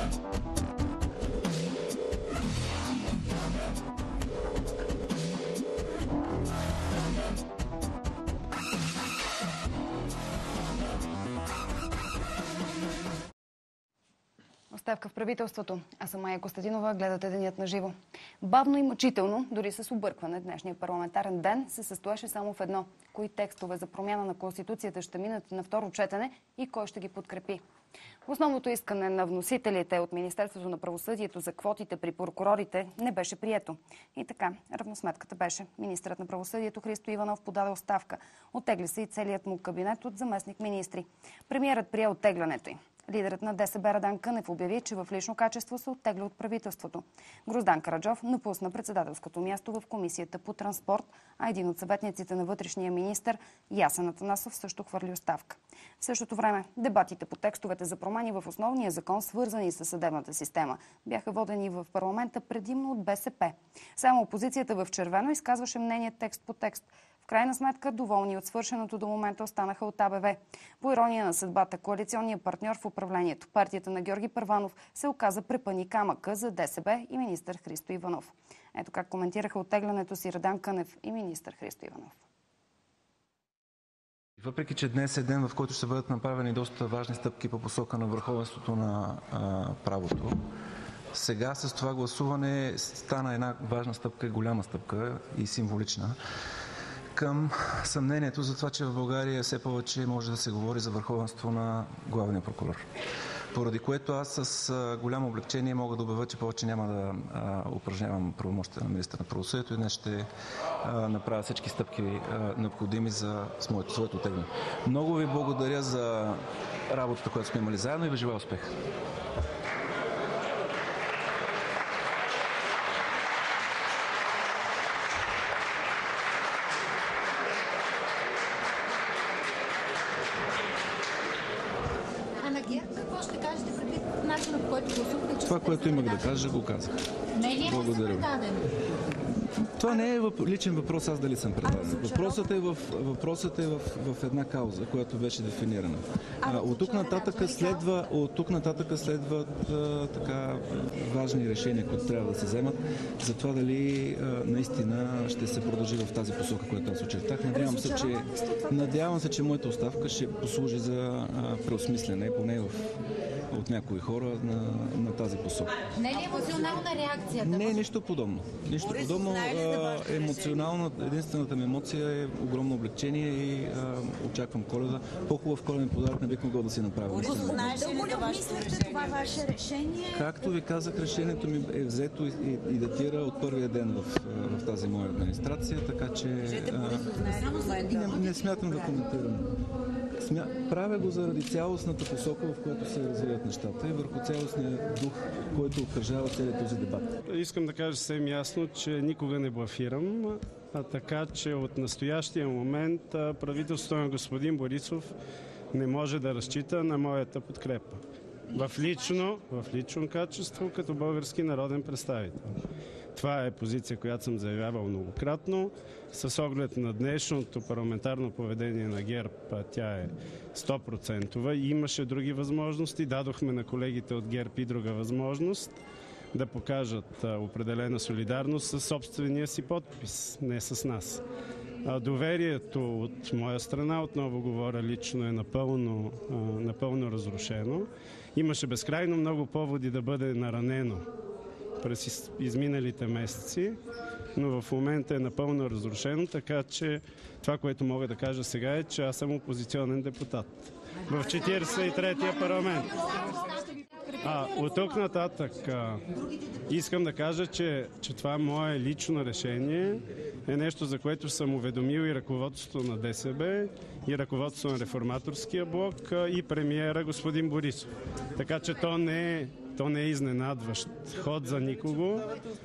Оставка в правителството. Аз съм Майя Костадинова. Гледате Денят на живо. Бавно и мъчително, дори с объркване, днешния парламентарен ден се състояше само в едно. Кои текстове за промяна на Конституцията ще минат на второ четене и кой ще ги подкрепи? Основното искане на вносителите от Министерството на правосъдието за квотите при прокурорите не беше прието. И така, равносметката беше: министърът на правосъдието Христо Иванов подаде оставка. Оттегли се и целият му кабинет от заместник министри. Премиерът прие оттеглянето им. Лидерът на ДСБ Радан Кънев обяви, че в лично качество се оттегля от правителството. Гроздан Караджов напусна председателското място в Комисията по транспорт, а един от съветниците на вътрешния министър Ясен Атанасов също хвърли оставка. В същото време дебатите по текстовете за промени в основния закон, свързани с съдебната система, бяха водени в парламента предимно от БСП. Само опозицията в червено изказваше мнение текст по текст. В крайна сметка, доволни от свършеното до момента останаха от АБВ. По ирония на съдбата, коалиционният партньор в управлението, партията на Георги Първанов, се оказа препъни камъка за ДСБ и министър Христо Иванов. Ето как коментираха оттеглянето си Радан Кънев и министър Христо Иванов. Въпреки че днес е ден, в който ще бъдат направени доста важни стъпки по посока на върховенството на правото, сега с това гласуване стана една важна стъпка, голяма стъпка и символична към съмнението за това, че в България все повече може да се говори за върховенство на главния прокурор. Поради което аз с голямо облегчение мога да обявя, че повече няма да упражнявам правомощите на министър на правосъдието и днес ще направя всички стъпки необходими за своето оттегляне. Много ви благодаря за работата, която сме имали заедно, и ви желая успех. Това, което имах да кажа, го казах. Благодаря. Това не е личен въпрос, аз дали съм предаден. Въпросът е в една кауза, която беше дефинирана. От тук нататък следват така важни решения, които трябва да се вземат за това дали наистина ще се продължи в тази посока, която аз очертах. Надявам се, че моята оставка ще послужи за преосмислене, поне от някои хора на тази посока. Не е емоционална реакция? Не, нищо подобно. Емоционална, единствената ми емоция е огромно облегчение и очаквам Коледа. По-хубав коледен подарък не бих могъл да си направя. Дълго ли обмисляхте това ваше решение? Както ви казах, решението ми е взето и датира от първия ден в тази моя администрация, така че не смятам да коментирам. Правя го заради цялостната посока, в която се развиват нещата и върху цялостния дух, който обкръжава целият този дебат. Искам да кажа съвсем ясно, че никога не блафирам, така че от настоящия момент правителството на господин Борисов не може да разчита на моята подкрепа. В лично качество като български народен представител. Това е позиция, която съм заявявал многократно. С оглед на днешното парламентарно поведение на ГЕРБ, тя е 100%. Имаше други възможности. Дадохме на колегите от ГЕРБ и друга възможност да покажат определена солидарност със собствения си подпис, не с нас. Доверието от моя страна, отново говоря лично, е напълно разрушено. Имаше безкрайно много поводи да бъде наранено през изминалите месеци, но в момента е напълно разрушено, така че това, което мога да кажа сега е, че аз съм опозиционен депутат в 43-я парламент. От тук нататък искам да кажа, че това мое лично решение е нещо, за което съм уведомил и ръководството на ДСБ, и ръководството на Реформаторския блок, и премиера господин Борисов. Така че то не е изненадващ ход за никого.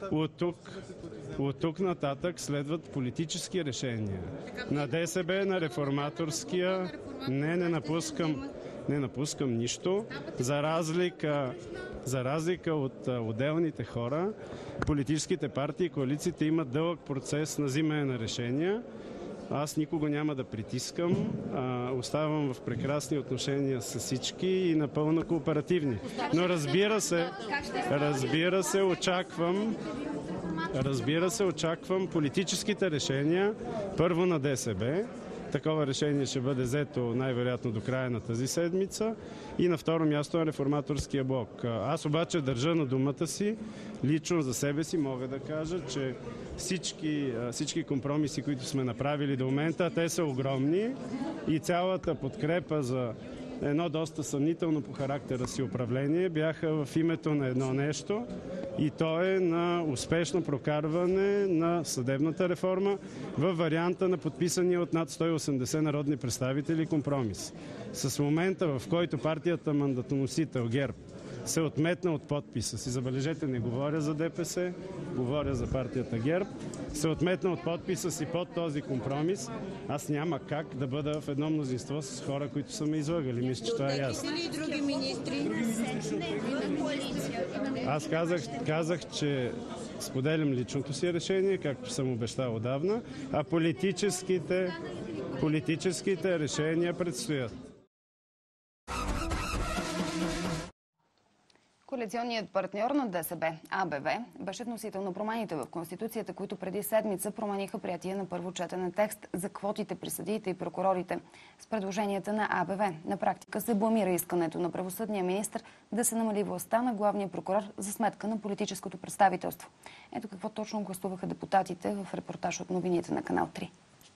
От тук нататък следват политически решения. На ДСБ, на Реформаторския не напускам нищо. За разлика от отделните хора, политическите партии и коалициите имат дълъг процес на взимане на решения Аз никого няма да притискам, оставам в прекрасни отношения с всички и напълно кооперативни. Но разбира се, очаквам политическите решения първо на ДСБ. Такова решение ще бъде взето най-вероятно до края на тази седмица и на второ място на Реформаторския блок. Аз обаче държа на думата си, лично за себе си мога да кажа, че всички компромиси, които сме направили до момента, те са огромни и цялата подкрепа за едно доста съмнително по характера си управление бяха в името на едно нещо и то е на успешно прокарване на съдебната реформа във варианта на подписания от над 180 народни представители компромис. С момента, в който партията мандатоносител ГЕРБ се отметна от подписа си, забележете, не говоря за ДПС, говоря за партията ГЕРБ, се отметна от подписа си под този компромис, аз няма как да бъда в едно мнозинство с хора, които са ме излъгали. Мисля, че това е ясно. Аз казах, че споделям личното си решение, както съм обещал отдавна, а политическите решения предстоят. Коалиционният партньор на ДСБ, АБВ, беше вносител на промените в Конституцията, които преди седмица промениха приятие на първо четене текст за квотите при съдиите и прокурорите. С предложенията на АБВ на практика се бламира искането на правосъдния министър да се намали властта на главния прокурор за сметка на политическото представителство. Ето какво точно гласуваха депутатите в репортаж от новините на Канал 3.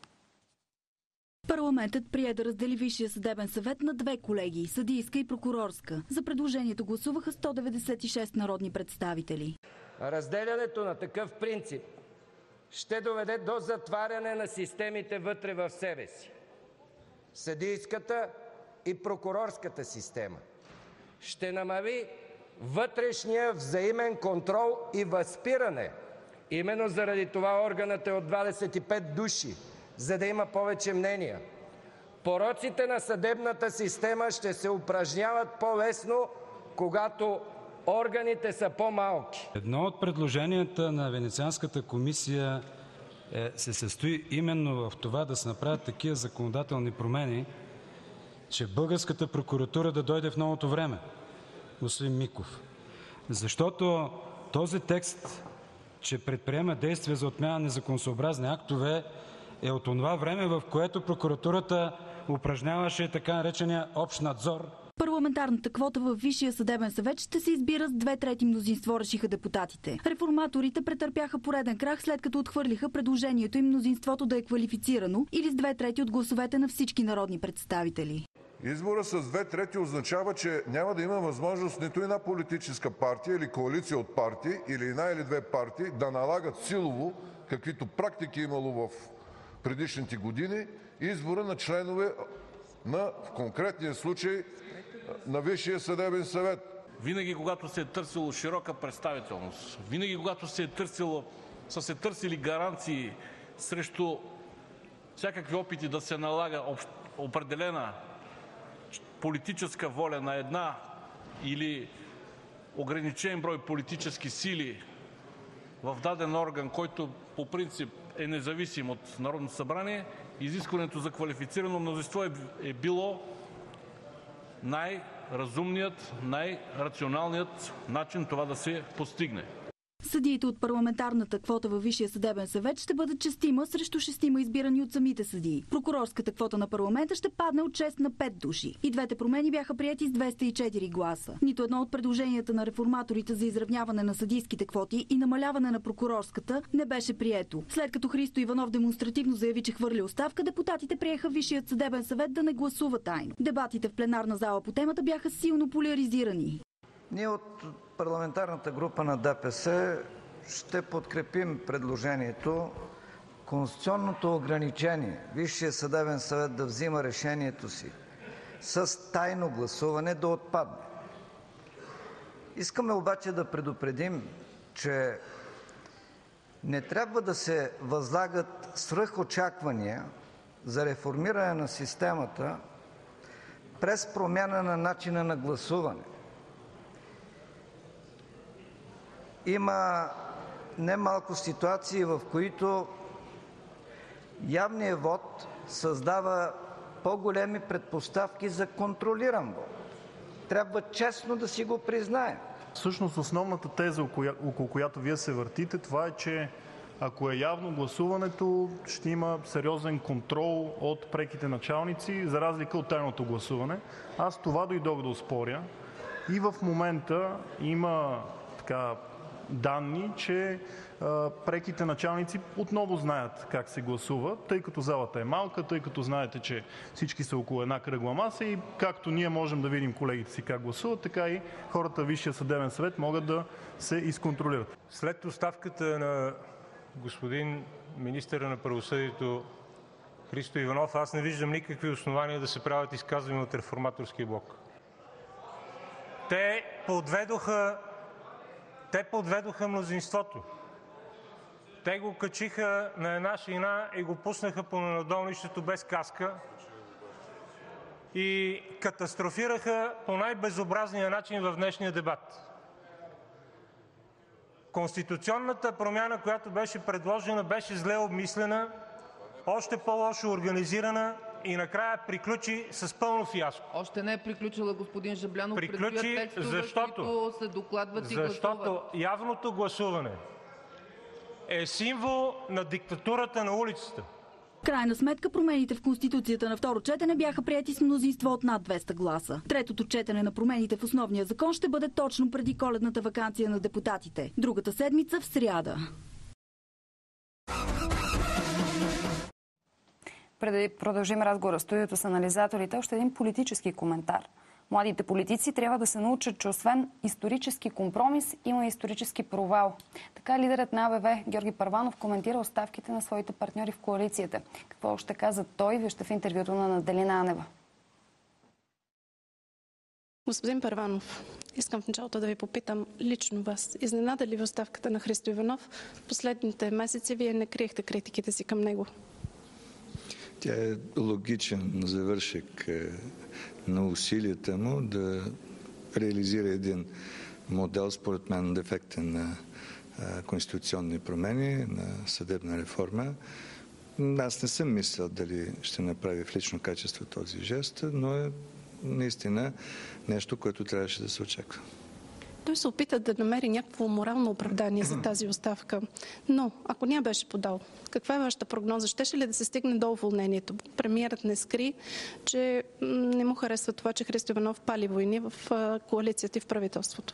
Парламентът прие да раздели Висшия съдебен съвет на две колегии – съдийска и прокурорска. За предложението гласуваха 196 народни представители. Разделянето на такъв принцип ще доведе до затваряне на системите вътре в себе си. Съдийската и прокурорската система ще намали вътрешния взаимен контрол и възпиране. Именно заради това органът е от 25 души, за да има повече мнения. Пороците на съдебната система ще се упражняват по-лесно, когато органите са по-малки. Едно от предложенията на Венецианската комисия се състои именно в това да се направят такива законодателни промени, че българската прокуратура да дойде в новото време, господин Миков. Защото този текст, че предприема действия за отмяна на незаконосъобразни актове, е от това време, в което прокуратурата упражняваше така наречения общ надзор. Парламентарната квота във Висшия съдебен съвет ще се избира с 2/3 мнозинство, решиха депутатите. Реформаторите претърпяха пореден крах, след като отхвърлиха предложението им мнозинството да е квалифицирано или с 2/3 от гласовете на всички народни представители. Избора с 2/3 означава, че няма да има възможност нито една политическа партия или коалиция от партии или една или две партии да налагат силово, каквито практики имало в предишните години, избора на членове в конкретния случай на Висшия съдебен съвет. Винаги, когато се е търсило широка представителност, винаги, когато са се търсили гаранции срещу всякакви опити да се налага определена политическа воля на една или ограничен брой политически сили в даден орган, който по принцип е независим от Народното събрание, изискването за квалифицирано мнозинство е било най-разумният, най-рационалният начин това да се постигне. Съдиите от парламентарната квота във Висшия съдебен съвет ще бъдат 6 срещу 6 избирани от самите съдии. Прокурорската квота на парламента ще падне от 6 на 5 души. И двете промени бяха приети с 204 гласа. Нито едно от предложенията на реформаторите за изравняване на съдийските квоти и намаляване на прокурорската не беше прието. След като Христо Иванов демонстративно заяви, че хвърля оставка, депутатите приеха Висшият съдебен съвет да не гласува тайно. Дебатите в пленарна зала по темата бяха силно поляризирани. Ние от парламентарната група на ДПС ще подкрепим предложението конституционното ограничение Висшия съдебен съвет да взима решението си с тайно гласуване да отпадне. Искаме обаче да предупредим, че не трябва да се възлагат свръхочаквания за реформиране на системата през промяна на начина на гласуване. Има немалко ситуации, в които Явният вод създава по-големи предпоставки за контролиран вод. Трябва честно да си го признаем. Всъщност основната теза, около която вие се въртите, това е, че ако е явно гласуването, ще има сериозен контрол от преките началници, за разлика от тайното гласуване. Аз това дойдох да оспоря и в момента има данни, че преките началници отново знаят как се гласува, тъй като залата е малка, тъй като знаете, че всички са около една кръгла маса и както ние можем да видим колегите си как гласуват, така и хората в Висшия съдебен съвет могат да се изконтролират. След оставката на господин министъра на правосъдието Христо Иванов, аз не виждам никакви основания да се правят изказвания от Реформаторския блок. Те подведоха мнозинството. Те го качиха на една шина и го пуснаха по нанадолнището без каска и катастрофираха по най-безобразния начин в днешния дебат. Конституционната промяна, която беше предложена, беше зле обмислена, още по-лошо организирана и накрая приключи с пълно фиаско. Още не е приключила, господин Жаблянов. Приключи, защото се докладват и гласуват. Явното гласуване е символ на диктатурата на улицата. В крайна сметка промените в Конституцията на второ четене бяха приети с мнозинство от над 200 гласа. Третото четене на промените в основния закон ще бъде точно преди коледната ваканция на депутатите. Другата седмица в сряда. Преди продължим разговора в студиото с анализаторите, още един политически коментар. Младите политици трябва да се научат, че освен исторически компромис, има исторически провал. Така лидерът на АБВ Георги Първанов коментира оставките на своите партньори в коалицията. Какво още каза той, вижте в интервюто на Наделина Анева. Господин Първанов, искам в началото да ви попитам лично вас. Изненада ли ви оставката на Христо Иванов? В последните месеци вие не криехте критиките си към него. Тя е логичен завършек на усилията му да реализира един модел, според мен, дефектен на конституционни промени, на съдебна реформа. Аз не съм мислил дали ще направи в лично качество този жест, но е наистина нещо, което трябваше да се очаква. Той се опита да намери някакво морално оправдание за тази оставка. Но, ако не беше подал, каква е вашата прогноза? Щеше ли да се стигне до уволнението? Премиерът не скри, че не му харесва това, че Христо Иванов пали войни в коалицията и в правителството.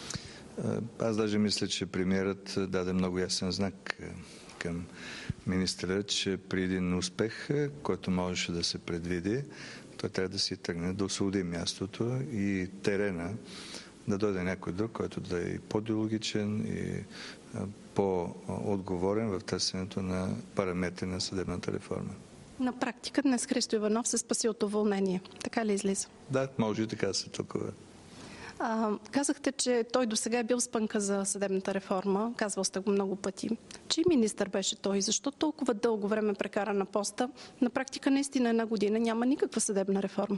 Аз даже мисля, че премиерът даде много ясен знак към министъра, че при един успех, който можеше да се предвиди, той трябва да си тръгне да освободи мястото и терена, да дойде някой друг, който да е по-диалогичен и по-отговорен в търсенето на параметри на съдебната реформа. На практика днес Христо Иванов се спаси от уволнение. Така ли излиза? Да, може и така да се толкова. Казахте, че той досега е бил спънка за съдебната реформа. Казвал сте го много пъти. Чий министър беше той? Защо толкова дълго време прекара на поста? На практика наистина една година няма никаква съдебна реформа.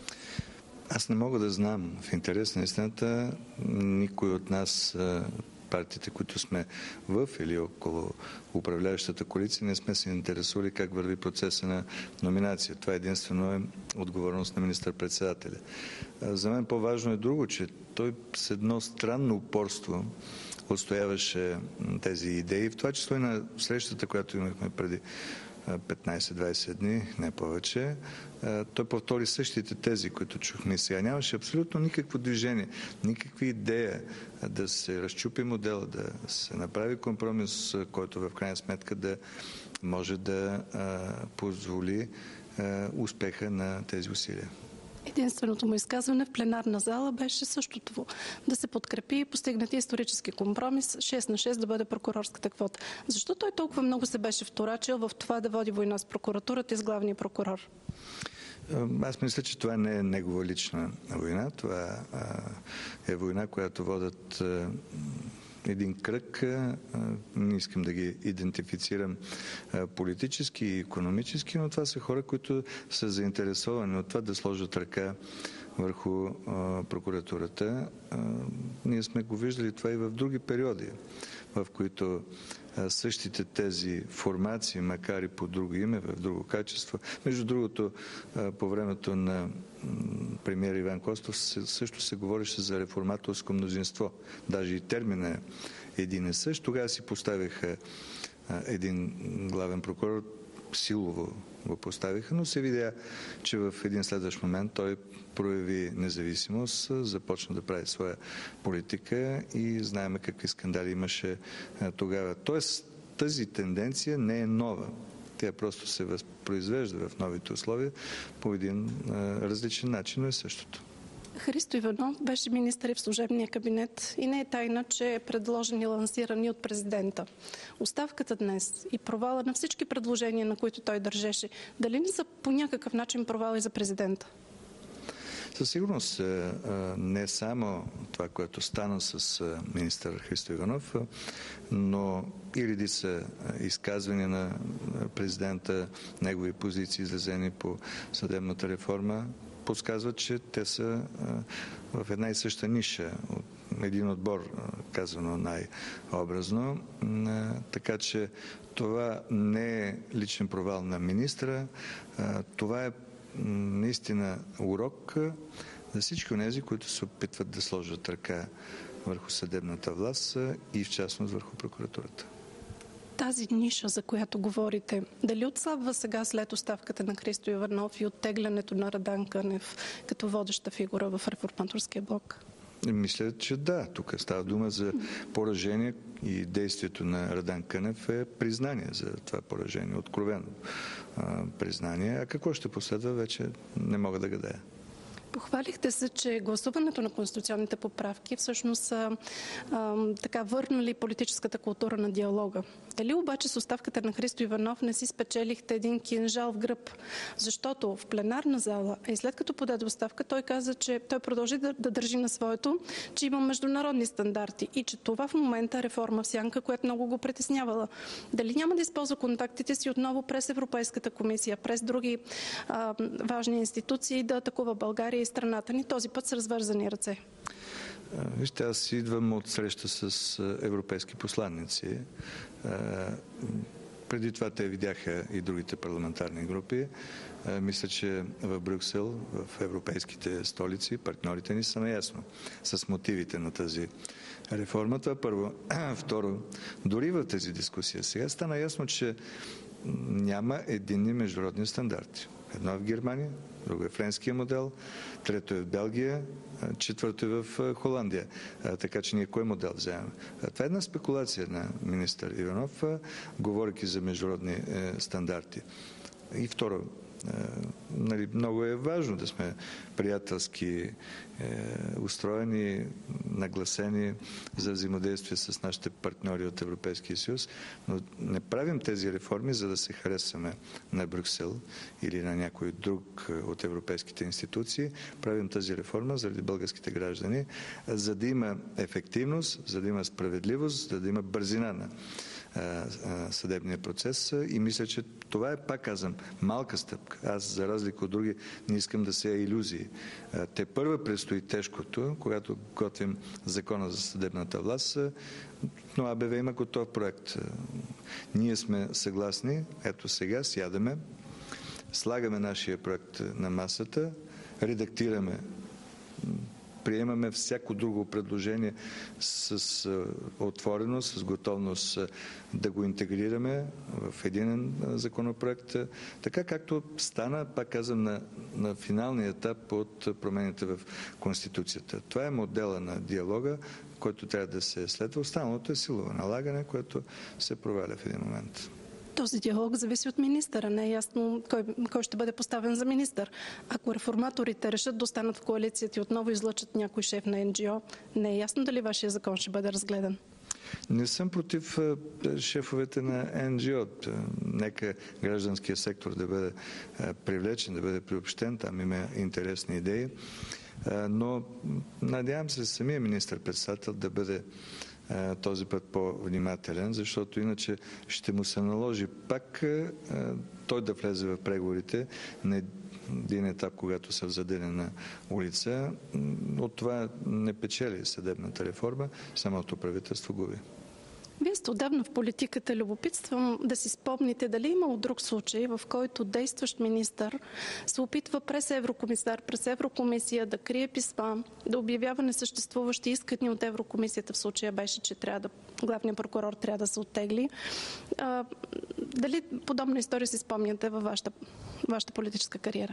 Аз не мога да знам. В интерес на истината, никой от нас, партиите, които сме в или около управляващата коалиция, не сме се интересували как върви процеса на номинация. Това единствено е отговорност на министър-председателя. За мен по-важно е друго, че той с едно странно упорство отстояваше тези идеи, в това число и на срещата, която имахме преди 15-20 дни, не повече. Той повтори същите тези, които чухме и сега. Нямаше абсолютно никакво движение, никаква идея да се разчупи модела, да се направи компромис, който в крайна сметка да може да позволи успеха на тези усилия. Единственото му изказване в пленарна зала беше същото. Да се подкрепи и постигнати исторически компромис 6 на 6 да бъде прокурорската квота. Защо той толкова много се беше вторачил в това да води война с прокуратурата и с главния прокурор? Аз мисля, че това не е негова лична война. Това е война, която водят един кръг. Не искам да ги идентифицирам политически и икономически, но това са хора, които са заинтересовани от това да сложат ръка върху прокуратурата. Ние сме го виждали това и в други периоди, в които същите тези формации, макар и по друго име, в друго качество. Между другото, по времето на премиер Иван Костов също се говореше за реформаторско мнозинство. Даже и термина е един и същ. Тогава си поставиха един главен прокурор, силово го поставиха, но се видя, че в един следващ момент той прояви независимост, започна да прави своя политика и знаем какви скандали имаше тогава. Тоест, тази тенденция не е нова. Тя просто се възпроизвежда в новите условия по един различен начин, но е същото. Христо Иванов беше министър в служебния кабинет и не е тайна, че е предложен и лансиран и от президента. Оставката днес и провала на всички предложения, на които той държеше, дали не са по някакъв начин провал и за президента? Със сигурност не само това, което стана с министър Христо Иванов, но и редица изказвания на президента, негови позиции, изразени по съдебната реформа, подсказват, че те са в една и съща ниша, един отбор, казано най-образно. Така че това не е личен провал на министра, това е наистина урок за всички онези, които се опитват да сложат ръка върху съдебната власт и в частност върху прокуратурата. Тази ниша, за която говорите, дали отслабва сега след оставката на Христо Иванов и оттеглянето на Радан Кънев като водеща фигура в реформаторския блок? Мисля, че да. Тук става дума за поражение и действието на Радан Кънев е признание за това поражение, откровено признание. А какво ще последва, вече не мога да гадая. Похвалихте се, че гласуването на конституционните поправки всъщност са така върнали политическата култура на диалога. Дали обаче с оставката на Христо Иванов не си спечелихте един кинжал в гръб? Защото в пленарна зала, и след като подаде оставка, той каза, че той продължи да държи на своето, че има международни стандарти и че това в момента е реформа в сянка, която много го притеснявала. Дали няма да използва контактите си отново през Европейската комисия, през други важни институции да атакува България и страната ни, този път с развързани ръце? Вижте, аз идвам от среща с европейски посланници. Преди това те видяха и другите парламентарни групи. Мисля, че в Брюксел, в европейските столици, партньорите ни са наясно с мотивите на тази реформа. Това първо. Второ, дори в тези дискусии сега стана ясно, че няма единни международни стандарти. Едно е в Германия, друго е френския модел, трето е в Белгия, четвърто е в Холандия. Така че ние кой модел вземем? Това е една спекулация на министър Иванов, говорейки за международни стандарти. И второ, много е важно да сме приятелски устроени, нагласени за взаимодействие с нашите партньори от Европейския съюз, но не правим тези реформи, за да се харесаме на Брюксел или на някой друг от европейските институции. Правим тази реформа заради българските граждани, за да има ефективност, за да има справедливост, за да има бързина на съдебния процес и мисля, че това е, пак казвам, малка стъпка. Аз, за разлика от други, не искам да сея илюзии. Те първа предстои тежкото, когато готвим закона за съдебната власт, но АБВ има готов проект. Ние сме съгласни, ето сега сядаме, слагаме нашия проект на масата, редактираме, приемаме всяко друго предложение с отвореност, с готовност да го интегрираме в един законопроект, така както стана, пак казвам, на финалния етап от промените в Конституцията. Това е модела на диалога, който трябва да се следва. Останалото е силово налагане, което се проваля в един момент. Този диалог зависи от министъра. Не е ясно кой ще бъде поставен за министър. Ако реформаторите решат да останат в коалицията и отново излъчат някой шеф на НГО, не е ясно дали вашия закон ще бъде разгледан. Не съм против шефовете на НГО. Нека гражданския сектор да бъде привлечен, да бъде приобщен. Там има интересни идеи. Но надявам се самия министър-председател да бъде този път по-внимателен, защото иначе ще му се наложи пак той да влезе в преговорите един етап, когато са в задънена улица. От това не печели съдебната реформа, самото правителство губи. Вие сте отдавна в политиката. Любопитствам да си спомните дали имало друг случай, в който действащ министър се опитва през еврокомисар, през Еврокомисия да крие писма, да обявява несъществуващи искания от Еврокомисията. В случая беше, че главният прокурор трябва да се оттегли. Дали подобна история си спомняте във вашата политическа кариера?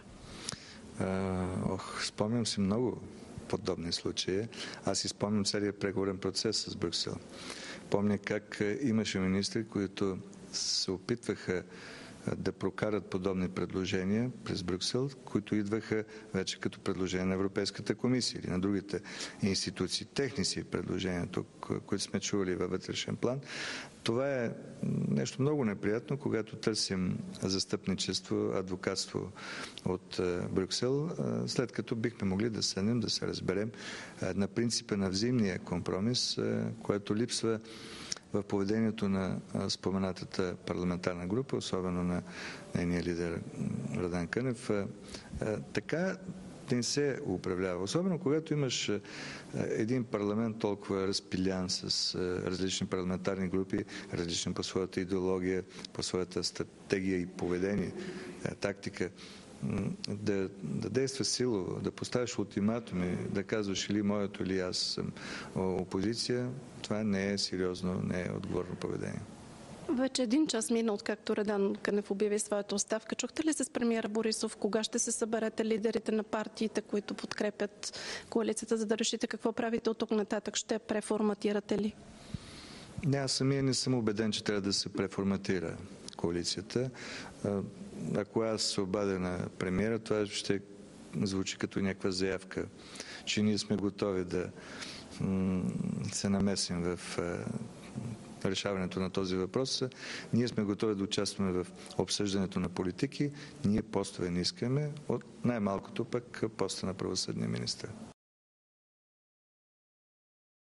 Спомням си много подобни случаи. Аз си спомням целият преговорен процес с Брюксел. Помня как имаше министри, които се опитваха да прокарат подобни предложения през Брюксел, които идваха вече като предложение на Европейската комисия или на другите институции. Техни си предложения тук, които сме чували във вътрешен план. Това е нещо много неприятно, когато търсим застъпничество, адвокатство от Брюксел, след като бихме могли да седнем, да се разберем на принципа на взаимния компромис, което липсва в поведението на споменатата парламентарна група, особено на нейния лидер Радан Кънев. Така не се управлява. Особено когато имаш един парламент толкова разпилян с различни парламентарни групи, различни по своята идеология, по своята стратегия и поведение, тактика, да действа силово, да поставяш ултиматуми, да казваш или моето, или аз съм опозиция, това не е сериозно, не е отговорно поведение. Вече 1 час мина, откакто Радан Кънев обяви своята оставка. Чухте ли се с премиера Борисов? Кога ще се съберете лидерите на партиите, които подкрепят коалицията, за да решите какво правите от тук нататък? Ще преформатирате ли? Аз самия не съм убеден, че трябва да се преформатира коалицията. Ако аз се обадя на премиера, това ще звучи като някаква заявка, че ние сме готови да се намесим в решаването на този въпрос. Ние сме готови да участваме в обсъждането на политики. Ние постове не искаме, от най-малкото пък поста на правосъдния министър.